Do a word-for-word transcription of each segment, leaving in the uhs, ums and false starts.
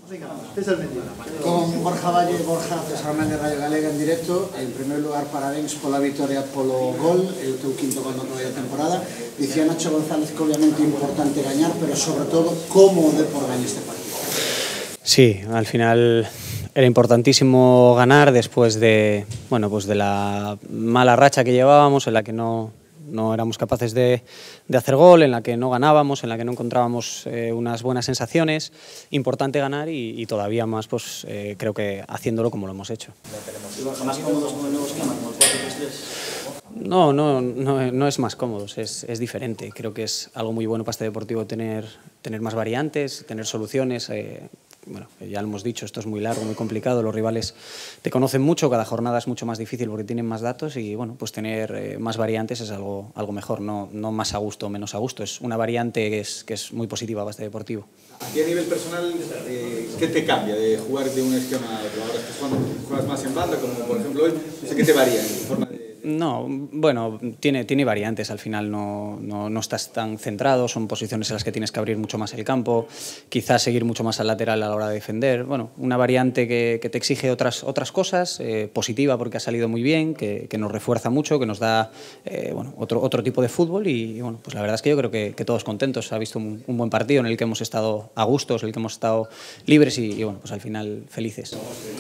Con Borja Valle e Borja César Méndez, Radio Galega en directo. En primer lugar, parabéns pola victoria polo gol, é o teu quinto gol na nova temporada. Dicía Nacho González que obviamente é importante gañar, pero sobre todo, como o Depor gaña este partido. Sí, al final era importantísimo ganar después de, bueno, pues de la mala racha que llevábamos, en la que no, no éramos capaces de, de hacer gol, en la que no ganábamos, en la que no encontrábamos eh, unas buenas sensaciones. Importante ganar y, y todavía más, pues eh, creo que haciéndolo como lo hemos hecho. ¿Más cómodos con el nuevo esquema, como el cuatro tres tres? No, no, no, no es más cómodo, es, es diferente. Creo que es algo muy bueno para este Deportivo tener, tener más variantes, tener soluciones. Eh, bueno, ya lo hemos dicho, esto es muy largo, muy complicado, los rivales te conocen mucho, cada jornada es mucho más difícil porque tienen más datos y bueno, pues tener eh, más variantes es algo, algo mejor, no, no más a gusto o menos a gusto, es una variante que es, que es muy positiva para este Deportivo. Aquí a nivel personal, eh, ¿qué te cambia de jugar de un esquema a otro? Ahora estás jugando, juegas más en banda, como por ejemplo hoy, no sé qué te varía en forma de... No, bueno, tiene, tiene variantes, al final no, no, no estás tan centrado, son posiciones en las que tienes que abrir mucho más el campo, quizás seguir mucho más al lateral a la hora de defender, bueno, una variante que, que te exige otras, otras cosas, eh, positiva porque ha salido muy bien, que, que nos refuerza mucho, que nos da eh, bueno, otro, otro tipo de fútbol y, y bueno, pues la verdad es que yo creo que, que todos contentos, ha visto un, un buen partido en el que hemos estado a gustos, en el que hemos estado libres y, y bueno, pues al final felices.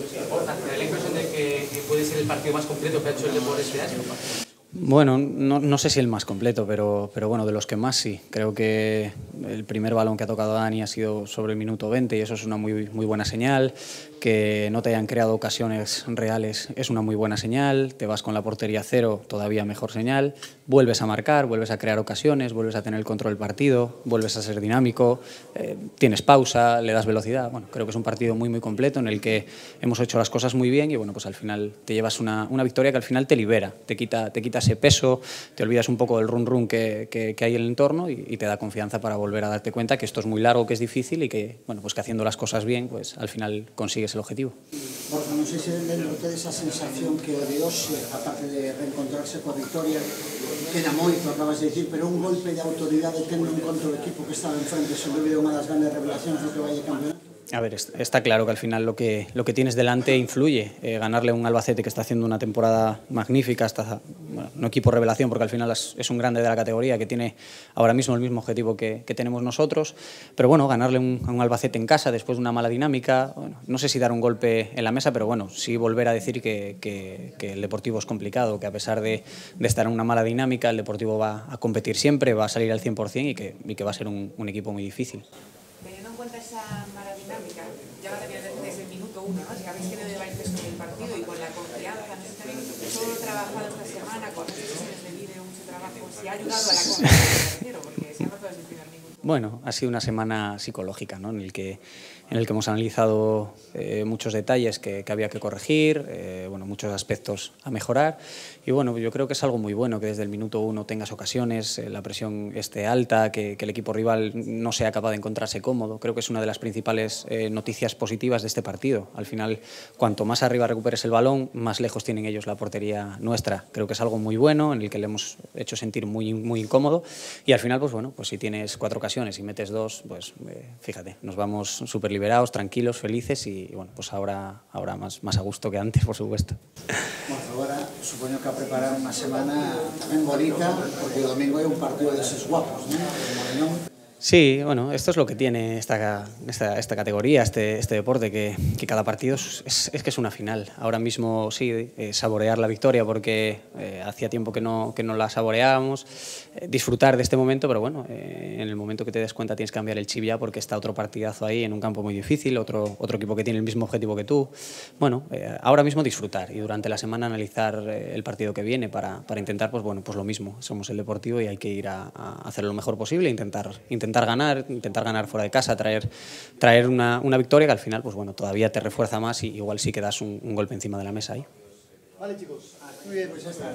¿Te da la impresión de que, que puede ser el partido más completo que ha hecho el Depor este año? Bueno, no, no sé si el más completo, pero, pero bueno, de los que más sí. Creo que el primer balón que ha tocado Dani ha sido sobre el minuto veinte y eso es una muy, muy buena señal. Que no te hayan creado ocasiones reales es una muy buena señal. Te vas con la portería cero, todavía mejor señal. Vuelves a marcar, vuelves a crear ocasiones, vuelves a tener el control del partido, vuelves a ser dinámico, eh, tienes pausa, le das velocidad. Bueno, creo que es un partido muy, muy completo en el que hemos hecho las cosas muy bien y bueno, pues al final te llevas una, una victoria que al final te libera, te quita, te quita ese peso, te olvidas un poco del run run que, que, que hay en el entorno y, y te da confianza para volver a darte cuenta que esto es muy largo, que es difícil y que, bueno, pues que haciendo las cosas bien, pues al final consigues el objetivo. Borja, non sei se dentro de esa sensación que o de hoxe, aparte de reencontrarse coa victoria, queda moito, acabas de dicir, pero un golpe de autoridade tendo en contra o equipo que estaba enfrente, sen dúbida unha das grandes revelacións do que vai a campeonato. A ver, está claro que al final lo que, lo que tienes delante influye. Eh, ganarle a un Albacete que está haciendo una temporada magnífica, hasta, bueno, no equipo revelación porque al final es, es un grande de la categoría que tiene ahora mismo el mismo objetivo que, que tenemos nosotros, pero bueno, ganarle un, a un Albacete en casa después de una mala dinámica, bueno, no sé si dar un golpe en la mesa, pero bueno, sí volver a decir que, que, que el Deportivo es complicado, que a pesar de, de estar en una mala dinámica, el Deportivo va a competir siempre, va a salir al cien por cien y que, y que va a ser un, un equipo muy difícil. Teniendo en cuenta esa mala dinámica, ya la tenías desde el minuto uno, ¿no? Si habéis querido llevar el peso del partido y con la confianza, no sé también todo lo trabajado esta semana, con las sesiones de vídeo, mucho trabajo, si ha ayudado a la confianza, me refiero, porque se ha notado desde el primer minuto. Bueno, ha sido una semana psicológica, ¿no? en, el que, en el que hemos analizado eh, muchos detalles que, que había que corregir, eh, bueno, muchos aspectos a mejorar y bueno, yo creo que es algo muy bueno que desde el minuto uno tengas ocasiones, eh, la presión esté alta, que, que el equipo rival no sea capaz de encontrarse cómodo. Creo que es una de las principales eh, noticias positivas de este partido. Al final, cuanto más arriba recuperes el balón, más lejos tienen ellos la portería nuestra. Creo que es algo muy bueno, en el que le hemos hecho sentir muy, muy incómodo y al final, pues bueno, pues si tienes cuatro ocasiones y metes dos, pues eh, fíjate, nos vamos súper liberados, tranquilos, felices y bueno, pues ahora, ahora más, más a gusto que antes, por supuesto. Bueno, agora, supoño que a preparar unha semana tamén bonita, porque o domingo é un partido deses guapos, non? O Morenón. Sí, bueno, esto es lo que tiene esta, esta, esta categoría, este, este deporte, que, que cada partido es, es, es que es una final. Ahora mismo sí, eh, saborear la victoria porque eh, hacía tiempo que no, que no la saboreábamos, eh, disfrutar de este momento, pero bueno, eh, en el momento que te des cuenta tienes que cambiar el chip ya porque está otro partidazo ahí en un campo muy difícil, otro, otro equipo que tiene el mismo objetivo que tú. Bueno, eh, ahora mismo disfrutar y durante la semana analizar eh, el partido que viene para, para intentar, pues bueno, pues lo mismo. Somos el Deportivo y hay que ir a, a hacer lo mejor posible e intentar, intentar intentar ganar, intentar ganar fuera de casa, traer, traer una, una victoria que al final, pues bueno, todavía te refuerza más y igual sí que das un, un golpe encima de la mesa ahí. Vale, chicos. Muy bien, pues ya está.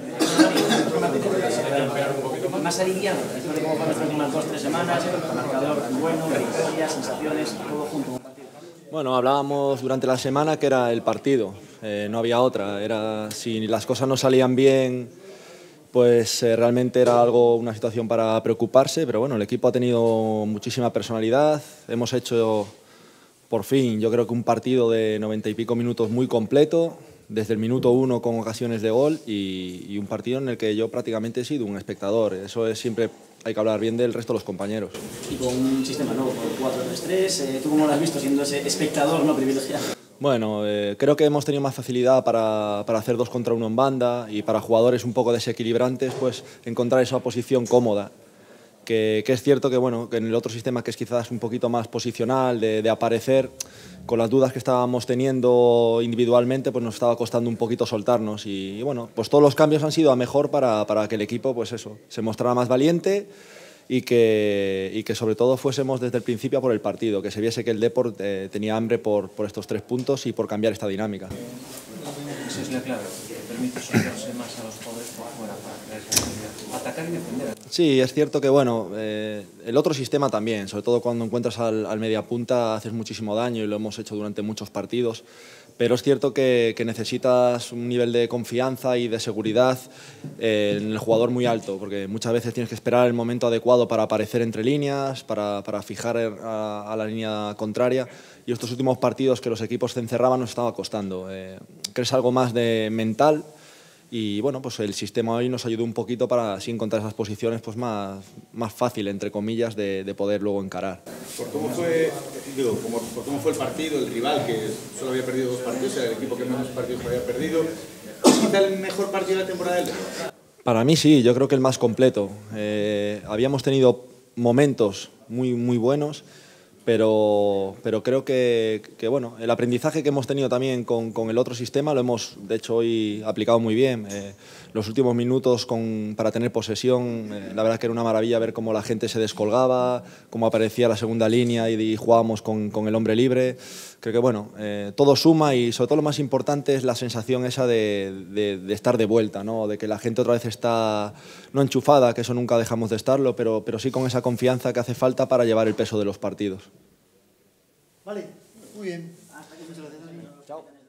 Más aliviado, después de cómo fueron las últimas dos, tres semanas, marcador bueno, victorias, sensaciones, todo junto. Bueno, hablábamos durante la semana que era el partido, eh, no había otra. Era, si las cosas no salían bien, pues eh, realmente era algo, una situación para preocuparse, pero bueno, el equipo ha tenido muchísima personalidad, hemos hecho por fin, yo creo que un partido de noventa y pico minutos muy completo, desde el minuto uno con ocasiones de gol y, y un partido en el que yo prácticamente he sido un espectador. Eso es siempre, hay que hablar bien del resto de los compañeros. Y con un sistema nuevo, con cuatro tres tres, eh, ¿tú cómo lo has visto siendo ese espectador no privilegiado? Bueno, eh, creo que hemos tenido más facilidad para, para hacer dos contra uno en banda y para jugadores un poco desequilibrantes, pues encontrar esa posición cómoda. Que, que es cierto que, bueno, que en el otro sistema, que es quizás un poquito más posicional, de, de aparecer, con las dudas que estábamos teniendo individualmente, pues nos estaba costando un poquito soltarnos. Y, y bueno, pues todos los cambios han sido a mejor para, para que el equipo, pues eso, se mostrara más valiente y que, y que sobre todo fuésemos desde el principio a por el partido, que se viese que el Depor eh, tenía hambre por, por estos tres puntos y por cambiar esta dinámica. Eso es la clave, que permite soltarse más a los jugadores por fuera para crear esa actividad. Atacar y defender. Sí, es cierto que bueno, eh, el otro sistema también, sobre todo cuando encuentras al, al mediapunta haces muchísimo daño y lo hemos hecho durante muchos partidos, pero es cierto que, que necesitas un nivel de confianza y de seguridad eh, en el jugador muy alto, porque muchas veces tienes que esperar el momento adecuado para aparecer entre líneas, para, para fijar a, a la línea contraria, y estos últimos partidos que los equipos se encerraban nos estaba costando. Eh, ¿Crees algo más de mental? Y bueno, pues el sistema hoy nos ayudó un poquito para así encontrar esas posiciones pues más, más fácil, entre comillas, de, de poder luego encarar. ¿Por cómo fue, digo, como, por cómo fue el partido, el rival que solo había perdido dos partidos, era el equipo que menos partidos había perdido? ¿Quizá el mejor partido de la temporada del Depor? Para mí sí, yo creo que el más completo. Eh, habíamos tenido momentos muy, muy buenos, pero, pero creo que, que bueno, el aprendizaje que hemos tenido también con, con el otro sistema lo hemos, de hecho, hoy aplicado muy bien. Eh, los últimos minutos con, para tener posesión, eh, la verdad que era una maravilla ver cómo la gente se descolgaba, cómo aparecía la segunda línea y, y jugábamos con, con el hombre libre. Creo que bueno, eh, todo suma y sobre todo lo más importante es la sensación esa de, de, de estar de vuelta, ¿no? De que la gente otra vez está no enchufada, que eso nunca dejamos de estarlo, pero, pero sí con esa confianza que hace falta para llevar el peso de los partidos. Vale, muy bien. Hasta aquí, muchas gracias. Chao.